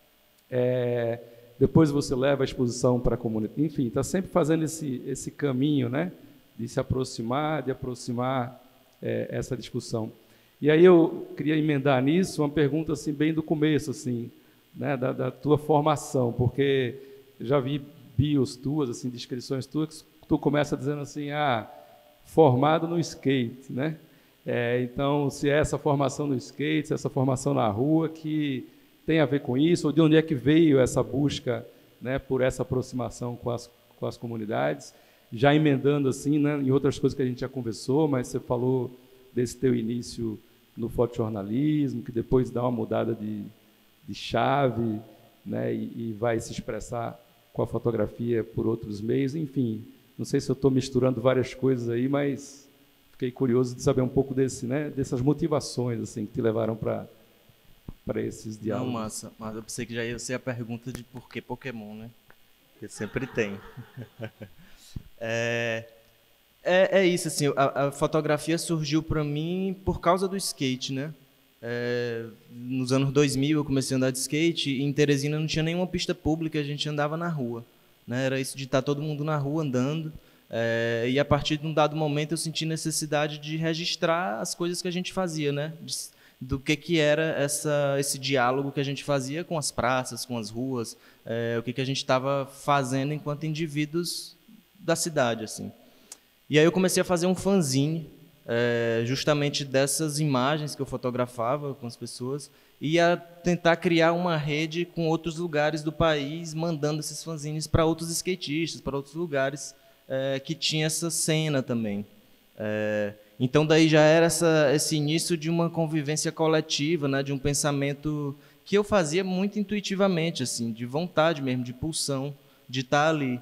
É, depois você leva a exposição para a comunidade. Enfim, está sempre fazendo esse, esse caminho, né, de se aproximar, de aproximar é, essa discussão. E aí eu queria emendar nisso uma pergunta assim, bem do começo, assim, né, da, da tua formação, porque já vi bios tuas, assim, descrições tuas, que tu começa dizendo assim, ah, formado no skate, né? É, então, se é essa formação no skate, se é essa formação na rua que tem a ver com isso, ou de onde é que veio essa busca, né, por essa aproximação com as, com as comunidades, já emendando assim, né, em outras coisas que a gente já conversou, mas você falou desse teu início no fotojornalismo, que depois dá uma mudada de, de chave, né, e, e vai se expressar com a fotografia por outros meios, enfim, não sei se eu estou misturando várias coisas aí, mas fiquei curioso de saber um pouco desse, né, dessas motivações assim, que te levaram para para esses diálogos. Não, massa, mas eu pensei que já ia ser a pergunta de por que Pokémon, né? Porque sempre tem. é, é, é isso, assim, a, a fotografia surgiu para mim por causa do skate, né? É, nos anos dois mil eu comecei a andar de skate e em Teresina não tinha nenhuma pista pública, a gente andava na rua, né? Era isso de estar todo mundo na rua andando, é, e a partir de um dado momento eu senti necessidade de registrar as coisas que a gente fazia, né? De, do que, que era essa, esse diálogo que a gente fazia com as praças, com as ruas, é, o que, que a gente estava fazendo enquanto indivíduos da cidade, assim. E aí eu comecei a fazer um fanzine, é, justamente dessas imagens que eu fotografava com as pessoas, e a tentar criar uma rede com outros lugares do país, mandando esses fanzines para outros skatistas, para outros lugares é, que tinha essa cena também. É, então daí já era essa, esse início de uma convivência coletiva, né, de um pensamento que eu fazia muito intuitivamente, assim, de vontade mesmo, de pulsão, de estar ali.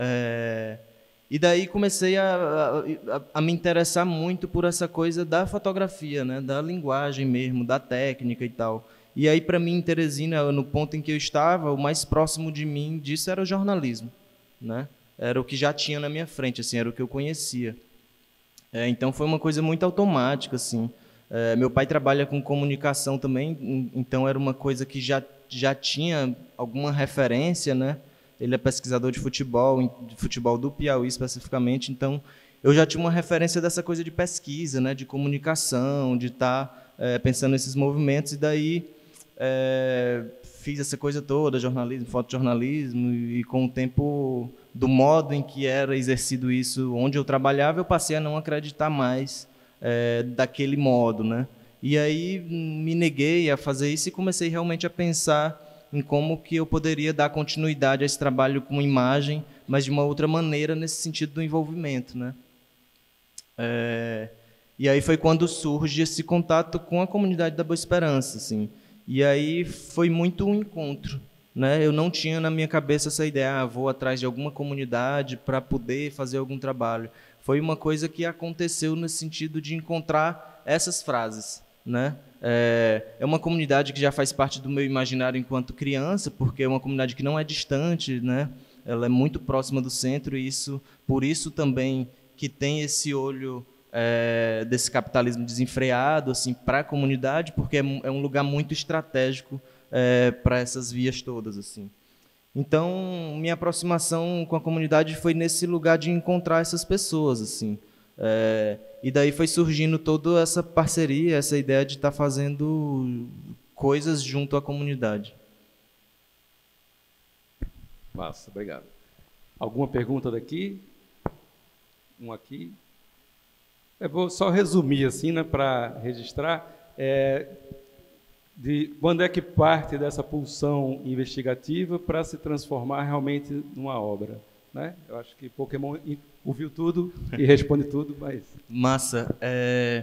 É, e daí comecei a, a, a me interessar muito por essa coisa da fotografia, né, da linguagem mesmo, da técnica e tal. E aí para mim em Teresina, no ponto em que eu estava, o mais próximo de mim disso era o jornalismo, né? Era o que já tinha na minha frente, assim, era o que eu conhecia. É, então foi uma coisa muito automática, assim. É, meu pai trabalha com comunicação também, então era uma coisa que já já tinha alguma referência, né? Ele é pesquisador de futebol, de futebol do Piauí especificamente, então eu já tinha uma referência dessa coisa de pesquisa, né? De comunicação, de estar é, pensando nesses movimentos, e daí é, fiz essa coisa toda, jornalismo, fotojornalismo, e com o tempo, do modo em que era exercido isso onde eu trabalhava, eu passei a não acreditar mais é, daquele modo, né? E aí me neguei a fazer isso e comecei realmente a pensar em como que eu poderia dar continuidade a esse trabalho com imagem, mas de uma outra maneira nesse sentido do envolvimento, né? É, e aí foi quando surge esse contato com a comunidade da Boa Esperança, assim. E aí foi muito um encontro, né? Eu não tinha na minha cabeça essa ideia, ah, vou atrás de alguma comunidade para poder fazer algum trabalho. Foi uma coisa que aconteceu nesse sentido de encontrar essas frases, né? É, é uma comunidade que já faz parte do meu imaginário enquanto criança, porque é uma comunidade que não é distante, né? Ela é muito próxima do centro, e isso, por isso também que tem esse olho é, desse capitalismo desenfreado assim, para a comunidade, porque é, é um lugar muito estratégico é, para essas vias todas, assim. Então, minha aproximação com a comunidade foi nesse lugar de encontrar essas pessoas, assim. É, e daí foi surgindo toda essa parceria, essa ideia de estar fazendo coisas junto à comunidade. Massa, obrigado. Alguma pergunta daqui? Um aqui. Eu vou só resumir assim, né, para registrar. É, de quando é que parte dessa pulsão investigativa para se transformar realmente numa obra, né? Eu acho que Pokémon ouviu tudo e responde tudo, mas... Massa. É...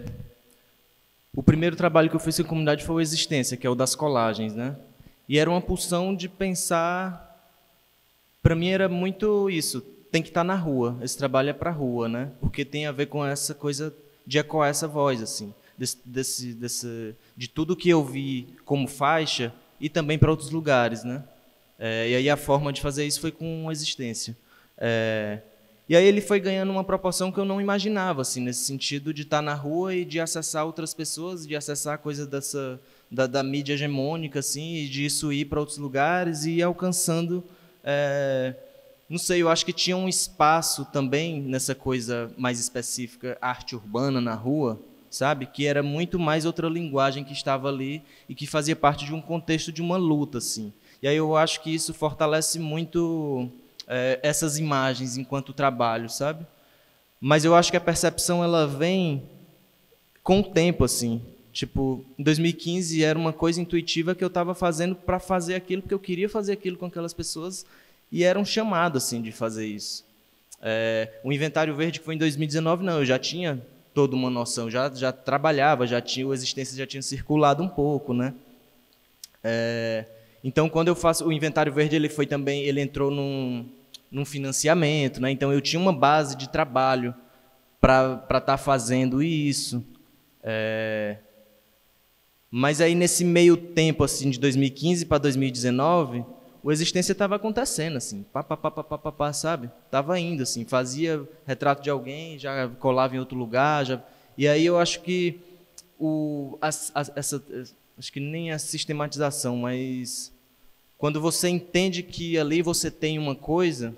O primeiro trabalho que eu fiz com a comunidade foi o Existência, que é o das colagens, né? E era uma pulsão de pensar... Para mim era muito isso, tem que estar na rua, esse trabalho é para a rua, né? Porque tem a ver com essa coisa de ecoar essa voz, assim. Desse, desse, desse, de tudo que eu vi como faixa e também para outros lugares, né? É, e aí a forma de fazer isso foi com Existência. É, e aí ele foi ganhando uma proporção que eu não imaginava, assim, nesse sentido de estar na rua e de acessar outras pessoas, de acessar a coisa dessa, da, da mídia hegemônica, assim, e de isso ir para outros lugares e ir alcançando... É, não sei, eu acho que tinha um espaço também nessa coisa mais específica, arte urbana na rua, sabe? Que era muito mais outra linguagem que estava ali e que fazia parte de um contexto de uma luta, assim. E aí eu acho que isso fortalece muito é, essas imagens enquanto trabalho, sabe? Mas eu acho que a percepção ela vem com o tempo, assim. Tipo, em dois mil e quinze era uma coisa intuitiva que eu estava fazendo para fazer aquilo, porque eu queria fazer aquilo com aquelas pessoas e era um chamado, assim, de fazer isso. É, o Inventário Verde, que foi em dois mil e dezenove, não, eu já tinha toda uma noção, já, já trabalhava, já tinha, a Existência já tinha circulado um pouco, né? É, então, quando eu faço o Inventário Verde, ele foi também, ele entrou num, num financiamento, né? Então eu tinha uma base de trabalho para estar tá fazendo isso. É, mas aí nesse meio tempo, assim, de dois mil e quinze para dois mil e dezenove, o Existência estava acontecendo, assim, pá, pá, pá, pá, pá, pá, pá, sabe? Estava indo, assim, fazia retrato de alguém, já colava em outro lugar, já... E aí eu acho que o, a, a, essa, acho que nem a sistematização, mas quando você entende que ali você tem uma coisa,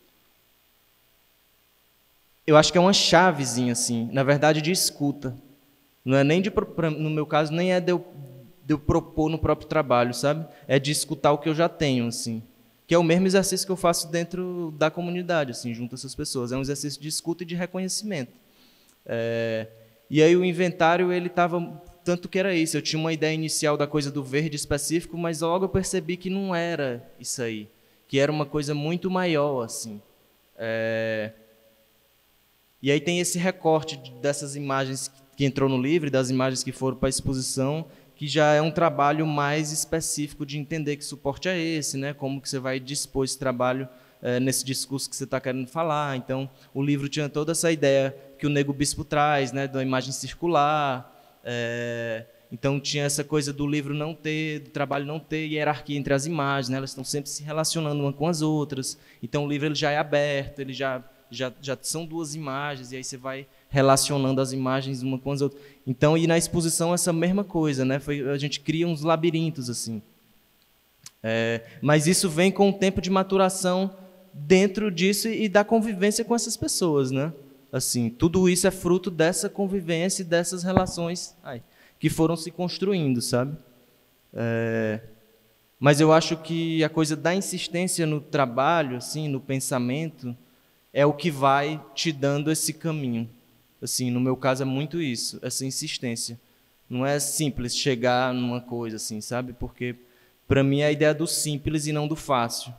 eu acho que é uma chavezinha, assim, na verdade, de escuta. Não é nem de, no meu caso, nem é de eu, de eu propor no próprio trabalho, sabe? É de escutar o que eu já tenho, assim. Que é o mesmo exercício que eu faço dentro da comunidade, assim, junto a essas pessoas. É um exercício de escuta e de reconhecimento. É, e aí o inventário, ele estava... Tanto que era isso, eu tinha uma ideia inicial da coisa do verde específico, mas logo eu percebi que não era isso aí. Que era uma coisa muito maior, assim. É, e aí tem esse recorte dessas imagens que entrou no livro, das imagens que foram para a exposição, que já é um trabalho mais específico de entender que suporte é esse, né? Como que você vai dispor esse trabalho é, nesse discurso que você está querendo falar. Então, o livro tinha toda essa ideia que o Nego Bispo traz, né? Da imagem circular. É, então, tinha essa coisa do livro não ter, do trabalho não ter hierarquia entre as imagens, né? Elas estão sempre se relacionando uma com as outras. Então, o livro ele já é aberto, ele já, já, já são duas imagens, e aí você vai relacionando as imagens uma com as outras. Então, e na exposição essa mesma coisa, né? Foi, a gente cria uns labirintos assim. É, mas isso vem com o tempo de maturação dentro disso e da convivência com essas pessoas, né? Assim, tudo isso é fruto dessa convivência e dessas relações ai, que foram se construindo, sabe? É, mas eu acho que a coisa da insistência no trabalho, assim, no pensamento, é o que vai te dando esse caminho. Assim, no meu caso é muito isso, essa insistência. Não é simples chegar numa coisa assim, sabe? Porque para mim é a ideia do simples e não do fácil.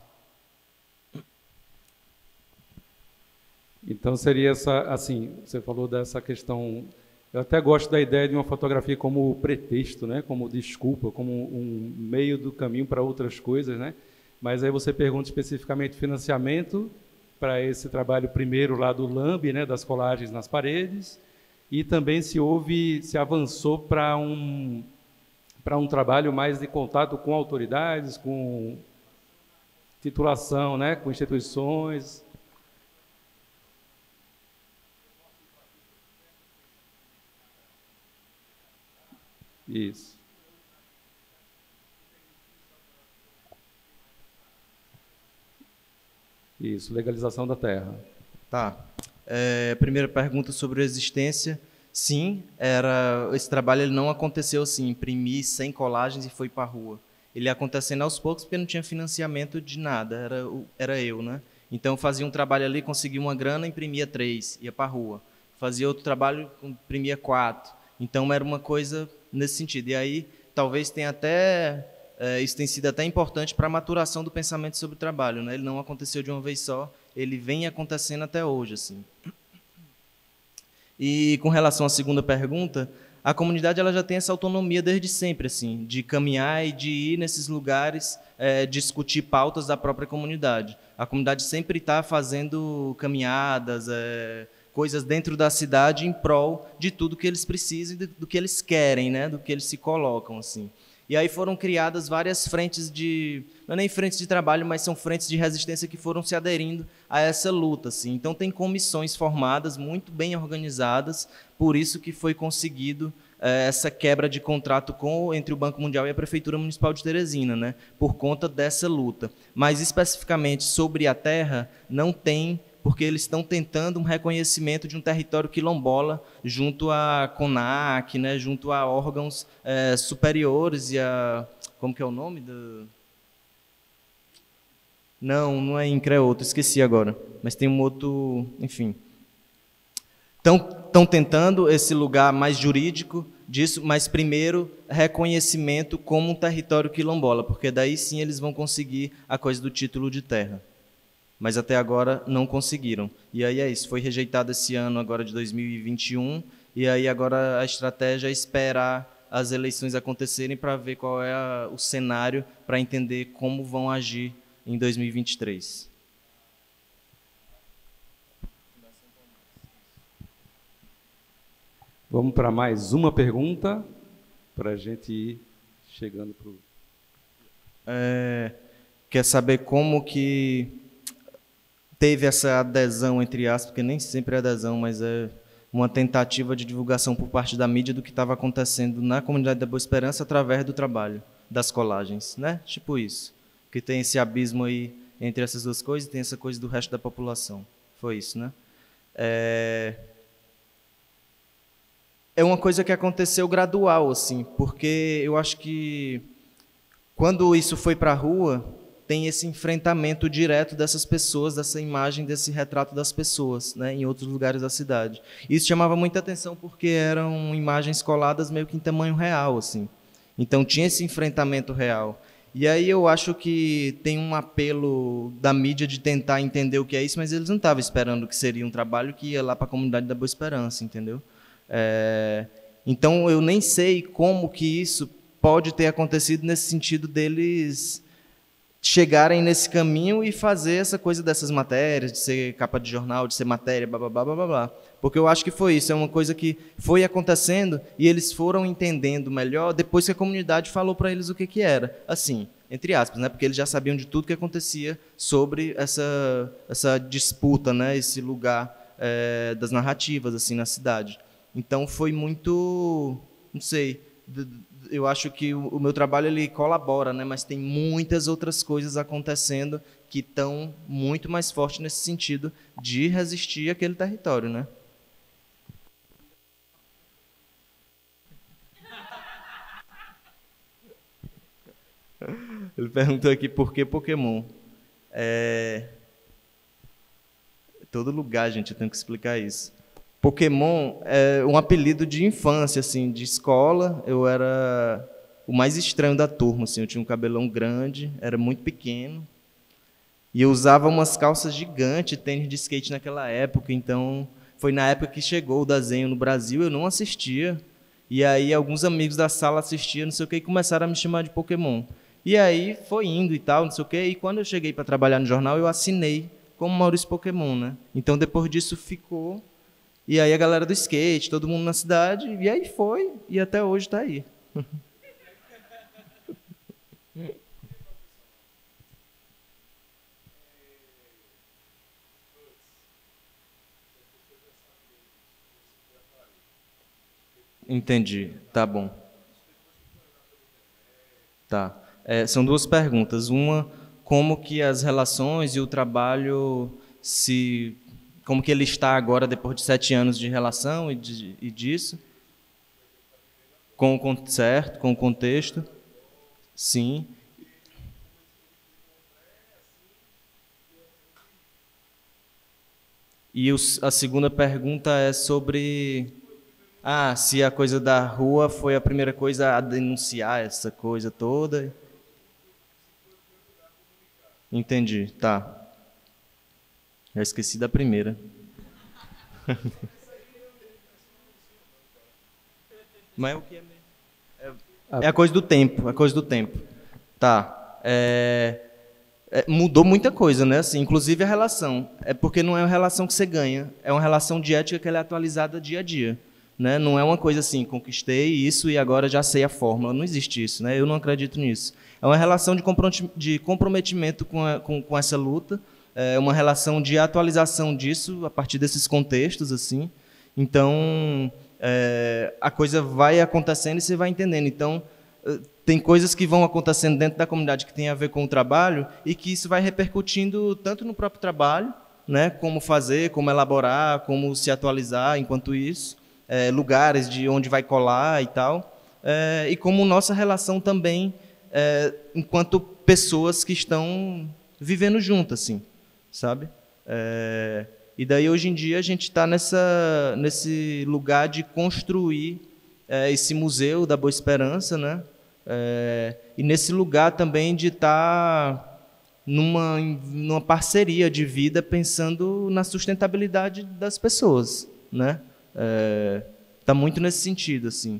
Então seria essa, assim, você falou dessa questão, eu até gosto da ideia de uma fotografia como pretexto, né? Como desculpa, como um meio do caminho para outras coisas, né? Mas aí você pergunta especificamente financiamento para esse trabalho primeiro lá do Lambi, né, das colagens nas paredes, e também se houve, se avançou para um, para um trabalho mais de contato com autoridades, com titulação, né, com instituições. Isso. Isso, legalização da terra. Tá. É, primeira pergunta sobre a existência. Sim, era, esse trabalho ele não aconteceu assim, imprimir cem colagens e foi para a rua. Ele ia acontecendo aos poucos porque não tinha financiamento de nada, era, o- era eu, né? Então, eu fazia um trabalho ali, conseguia uma grana, imprimia três, ia para a rua. Fazia outro trabalho, imprimia quatro. Então, era uma coisa nesse sentido. E aí, talvez tenha até... é, isso tem sido até importante para a maturação do pensamento sobre o trabalho, né? Ele não aconteceu de uma vez só, ele vem acontecendo até hoje, assim. E com relação à segunda pergunta, a comunidade ela já tem essa autonomia desde sempre, assim, de caminhar e de ir nesses lugares, é, discutir pautas da própria comunidade. A comunidade sempre está fazendo caminhadas, é, coisas dentro da cidade em prol de tudo que eles precisam e do, do que eles querem, né, do que eles se colocam, assim. E aí foram criadas várias frentes de, não é nem frentes de trabalho, mas são frentes de resistência que foram se aderindo a essa luta, assim. Então tem comissões formadas, muito bem organizadas, por isso que foi conseguido eh, essa quebra de contrato com, entre o Banco Mundial e a Prefeitura Municipal de Teresina, né, por conta dessa luta. Mas especificamente sobre a terra, não tem, porque eles estão tentando um reconhecimento de um território quilombola junto à CONAC, né, junto a órgãos é, superiores e a... Como que é o nome? Do... Não, não é INCREOTO, esqueci agora. Mas tem um outro... Enfim. Estão tentando esse lugar mais jurídico disso, mas primeiro reconhecimento como um território quilombola, porque daí sim eles vão conseguir a coisa do título de terra. Mas até agora não conseguiram. E aí é isso, foi rejeitado esse ano agora de dois mil e vinte e um, e aí agora a estratégia é esperar as eleições acontecerem para ver qual é a, o cenário, para entender como vão agir em dois mil e vinte e três. Vamos para mais uma pergunta, para a gente ir chegando para o... É, quer saber como que teve essa adesão, entre aspas, porque nem sempre é adesão, mas é uma tentativa de divulgação por parte da mídia do que estava acontecendo na comunidade da Boa Esperança através do trabalho, das colagens, né? Tipo isso. Que tem esse abismo aí entre essas duas coisas e tem essa coisa do resto da população. Foi isso, né? É, é uma coisa que aconteceu gradual, assim, porque eu acho que quando isso foi para a rua, tem esse enfrentamento direto dessas pessoas, dessa imagem, desse retrato das pessoas, né, em outros lugares da cidade. Isso chamava muita atenção porque eram imagens coladas meio que em tamanho real, assim. Então tinha esse enfrentamento real. E aí eu acho que tem um apelo da mídia de tentar entender o que é isso, mas eles não estavam esperando que seria um trabalho que ia lá para a comunidade da Boa Esperança, entendeu? É... Então eu nem sei como que isso pode ter acontecido nesse sentido deles chegarem nesse caminho e fazer essa coisa dessas matérias, de ser capa de jornal, de ser matéria, blá, blá, blá, blá, blá. Porque eu acho que foi isso, é uma coisa que foi acontecendo e eles foram entendendo melhor depois que a comunidade falou para eles o que, que era. Assim, entre aspas, né? Porque eles já sabiam de tudo que acontecia sobre essa, essa disputa, né? Esse lugar é, das narrativas assim na cidade. Então foi muito, não sei... Eu acho que o meu trabalho ele colabora, né? Mas tem muitas outras coisas acontecendo que estão muito mais fortes nesse sentido de resistir àquele território, né? Ele perguntou aqui por que Pokémon. É... Todo lugar, gente, eu tenho que explicar isso. Pokémon é um apelido de infância, assim, de escola. Eu era o mais estranho da turma, assim. Eu tinha um cabelão grande, era muito pequeno. E eu usava umas calças gigantes, tênis de skate naquela época. Então, foi na época que chegou o desenho no Brasil, eu não assistia. E aí, alguns amigos da sala assistiam, não sei o que, e começaram a me chamar de Pokémon. E aí, foi indo e tal, não sei o que. E quando eu cheguei para trabalhar no jornal, eu assinei como Maurício Pokémon, né? Então, depois disso, ficou... E aí a galera do skate, todo mundo na cidade, e aí foi, e até hoje está aí. Entendi, tá bom. Tá. É, são duas perguntas. Uma, como que as relações e o trabalho se... Como que ele está agora, depois de sete anos de relação e, de, e disso? Com o certo, com o contexto, sim. E os, a segunda pergunta é sobre... Ah, se a coisa da rua foi a primeira coisa a denunciar essa coisa toda. Entendi, tá. Já esqueci da primeira. Mas é o que é mesmo? É, é a coisa do tempo, a coisa do tempo. Tá. É, é, mudou muita coisa, né? Assim, inclusive a relação. É porque não é uma relação que você ganha, é uma relação de ética que ela é atualizada dia a dia. Né? Não é uma coisa assim, conquistei isso e agora já sei a fórmula. Não existe isso, né? Eu não acredito nisso. É uma relação de comprometimento com, a, com, com essa luta, é uma relação de atualização disso a partir desses contextos, assim. Então, é, a coisa vai acontecendo e você vai entendendo. Então, tem coisas que vão acontecendo dentro da comunidade que tem a ver com o trabalho e que isso vai repercutindo tanto no próprio trabalho, né? Como fazer, como elaborar, como se atualizar enquanto isso. É, lugares de onde vai colar e tal, é, e como nossa relação também, é, enquanto pessoas que estão vivendo juntas, assim, sabe? É, e daí, hoje em dia, a gente está nessa, nesse lugar de construir é, esse museu da Boa Esperança, né? É, e nesse lugar também de estar tá numa, numa parceria de vida, pensando na sustentabilidade das pessoas, né? Está é, muito nesse sentido, assim.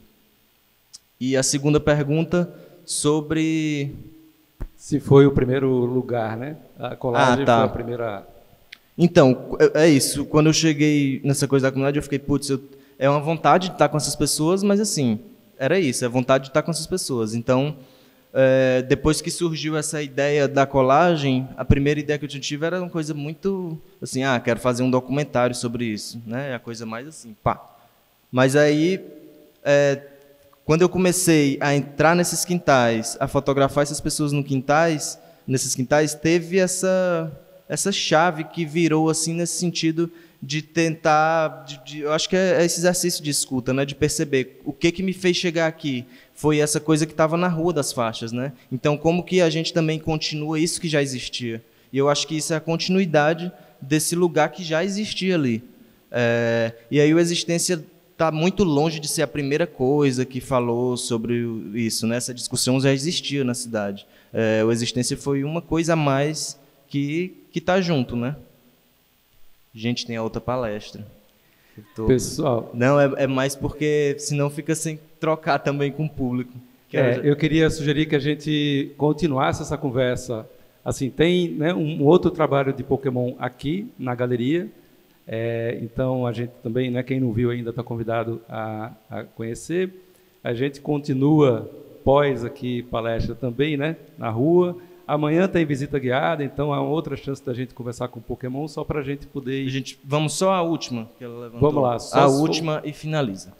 E a segunda pergunta sobre... Se foi o primeiro lugar, né? A colagem ah, tá. foi a primeira... Então, é, é isso. Quando eu cheguei nessa coisa da comunidade, eu fiquei, putz, eu, é uma vontade de estar com essas pessoas, mas assim, era isso, é vontade de estar com essas pessoas. Então, é, depois que surgiu essa ideia da colagem, a primeira ideia que eu tive era uma coisa muito assim, ah, quero fazer um documentário sobre isso, né? É a coisa mais assim, pá. Mas aí, é, quando eu comecei a entrar nesses quintais, a fotografar essas pessoas no quintais, nesses quintais, teve essa essa chave que virou assim nesse sentido de tentar, de, de, eu acho que é esse exercício de escuta, né? De perceber o que que me fez chegar aqui. Foi essa coisa que estava na rua das faixas, né? Então, como que a gente também continua isso que já existia? E eu acho que isso é a continuidade desse lugar que já existia ali. É, e aí o Existência está muito longe de ser a primeira coisa que falou sobre isso, né? Essa discussão já existia na cidade. É, o Existência foi uma coisa a mais que que está junto, né? Gente, tem a outra palestra. Tô... Pessoal... Não, é, é mais porque senão fica sem trocar também com o público. Que é, eu queria sugerir que a gente continuasse essa conversa. Assim, tem, né, um outro trabalho de Pokémon aqui na galeria. É, então, a gente também, né, quem não viu ainda está convidado a, a conhecer. A gente continua pós aqui palestra também, né, na rua. Amanhã tem visita guiada, então há outra chance da gente conversar com o Pokémon, só para a gente poder... A gente, vamos só a última que ela levantou. Vamos lá. Só a sou... última e finaliza.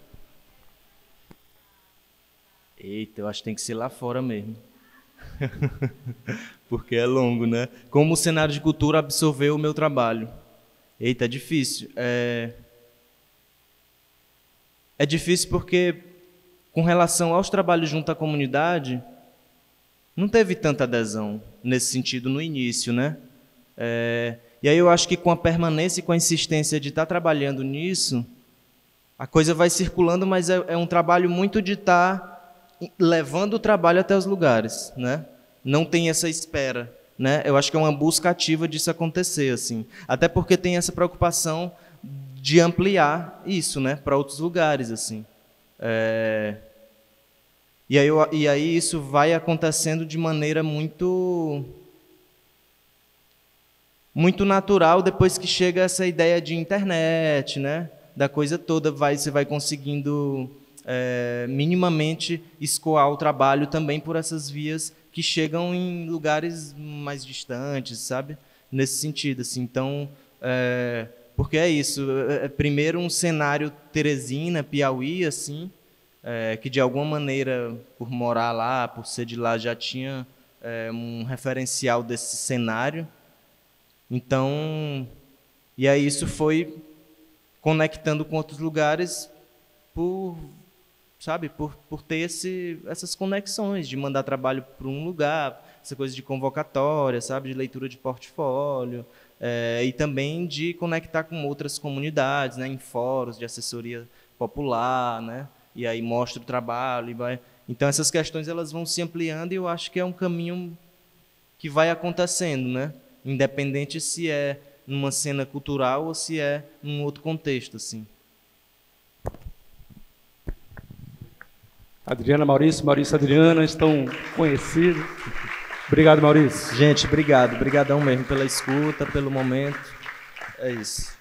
Eita, eu acho que tem que ser lá fora mesmo. Porque é longo, né? Como o cenário de cultura absorveu o meu trabalho? Eita, é difícil. É, é difícil porque, com relação aos trabalhos junto à comunidade... não teve tanta adesão nesse sentido no início, né? É, e aí eu acho que com a permanência e com a insistência de estar trabalhando nisso, a coisa vai circulando, mas é, é um trabalho muito de estar levando o trabalho até os lugares, né? Não tem essa espera, né? Eu acho que é uma busca ativa disso acontecer, assim. Até porque tem essa preocupação de ampliar isso, né? Para outros lugares, assim. É... E aí, eu, e aí isso vai acontecendo de maneira muito, muito natural depois que chega essa ideia de internet, né? Da coisa toda, vai, você vai conseguindo é, minimamente escoar o trabalho também por essas vias que chegam em lugares mais distantes, sabe? Nesse sentido, assim. Então, é, porque é isso. É, primeiro um cenário Teresina, Piauí, assim. É, que de alguma maneira, por morar lá, por ser de lá, já tinha é, um referencial desse cenário. Então, e aí isso foi conectando com outros lugares por, sabe, por, por ter esse, essas conexões, de mandar trabalho para um lugar, essa coisa de convocatória, sabe, de leitura de portfólio, é, e também de conectar com outras comunidades, né, em fóruns de assessoria popular, né, e aí mostra o trabalho. E vai... Então, essas questões elas vão se ampliando e eu acho que é um caminho que vai acontecendo, né, independente se é numa cena cultural ou se é num outro contexto, assim. Adriana, Maurício, Maurício e Adriana estão conhecidos. Obrigado, Maurício. Gente, obrigado. Obrigadão mesmo pela escuta, pelo momento. É isso.